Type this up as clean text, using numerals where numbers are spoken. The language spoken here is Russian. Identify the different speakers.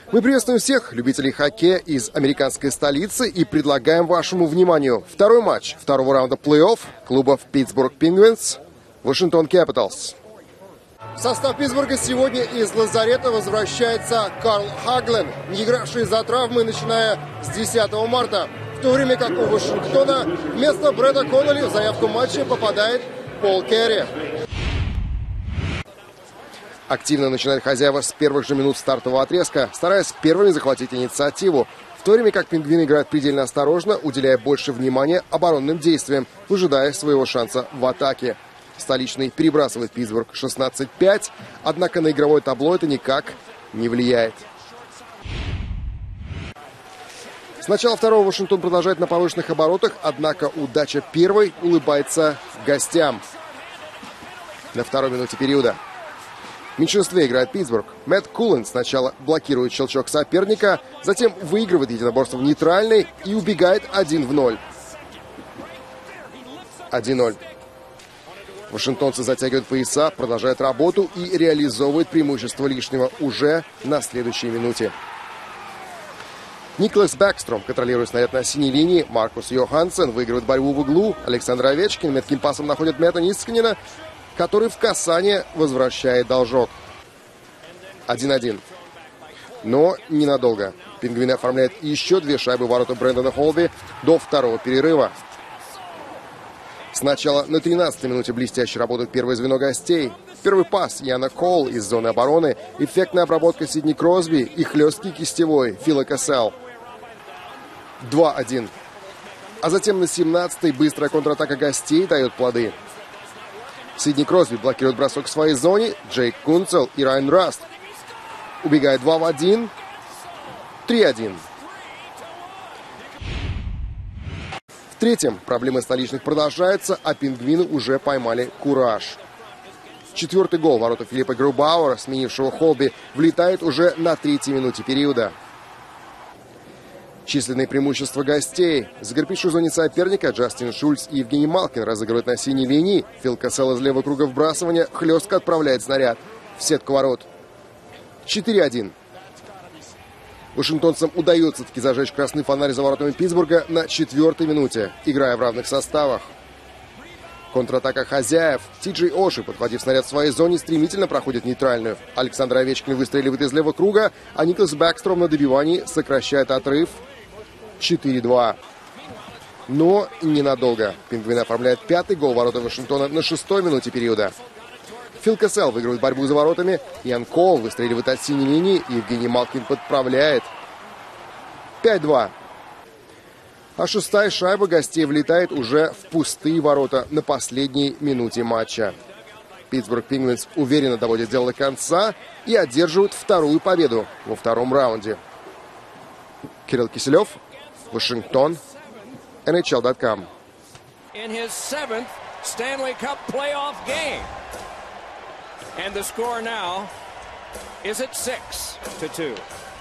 Speaker 1: Мы приветствуем всех любителей хоккея из американской столицы и предлагаем вашему вниманию второй матч второго раунда плей-офф клубов Питтсбург Пингвинс, Вашингтон Капиталс. В состав Питтсбурга сегодня из лазарета возвращается Карл Хаглен, не игравший из-за травмы, начиная с 10 марта. В то время как у Вашингтона вместо Брэда Коннелли в заявку матча попадает Пол Керри. Активно начинают хозяева с первых же минут стартового отрезка, стараясь первыми захватить инициативу, в то время как пингвины играют предельно осторожно, уделяя больше внимания оборонным действиям, выжидая своего шанса в атаке. Столичный перебрасывает Питтсбург 16-5, однако на игровое табло это никак не влияет. С начала второго Вашингтон продолжает на повышенных оборотах, однако удача первой улыбается гостям. На второй минуте периода. В меньшинстве играет Питтсбург. Мэтт Кулен сначала блокирует щелчок соперника, затем выигрывает единоборство в нейтральной и убегает 1-0. 1-0. Вашингтонцы затягивают пояса, продолжают работу и реализовывают преимущество лишнего уже на следующей минуте. Никлас Бэкстром контролирует снаряд на синей линии. Маркус Йоханссон выигрывает борьбу в углу. Александр Овечкин метким пасом находит Мэтта Нисканена, который в касание возвращает должок. 1-1. Но ненадолго. Пингвины оформляют еще две шайбы в ворота Брэндона Холби до второго перерыва. Сначала на 13-й минуте блестяще работает первое звено гостей. Первый пас Яна Кол из зоны обороны, эффектная обработка Сидни Кросби и хлесткий кистевой Фила Кассел. 2-1. А затем на 17-й быстрая контратака гостей дает плоды. Сидни Кросби блокирует бросок в своей зоне. Джейк Кунцел и Райан Раст. Убегает 2-1. 3-1. В третьем проблемы столичных продолжаются, а пингвины уже поймали кураж. Четвертый гол в ворота Филиппа Грубауэра, сменившего Холби, влетает уже на третьей минуте периода. Численные преимущества гостей. Загорпивший в зоне соперника Джастин Шульц и Евгений Малкин разыгрывают на синей линии. Фил Кассел из левого круга вбрасывания хлестко отправляет снаряд в сетку ворот. 4-1. Вашингтонцам удается таки зажечь красный фонарь за воротами Питтсбурга на 4-й минуте, играя в равных составах. Контратака хозяев. Ти-Джей Оши, подхватив снаряд в своей зоне, стремительно проходит нейтральную. Александр Овечкин выстреливает из левого круга, а Никлас Бэкстром на добивании сокращает отрыв. 4-2. Но ненадолго. Пингвины оформляют пятый гол ворота Вашингтона на 6-й минуте периода. Фил Кассел выигрывает борьбу за воротами. Ян Кол выстреливает от синей линии. Евгений Малкин подправляет. 5-2. А шестая шайба гостей влетает уже в пустые ворота на последней минуте матча. Питтсбург Пингвинс уверенно доводит дело до конца и одерживают вторую победу во втором раунде. Кирилл Киселев, Вашингтон, NHL.com.
Speaker 2: In his seventh Stanley Cup playoff game. And the score now is at 6-2.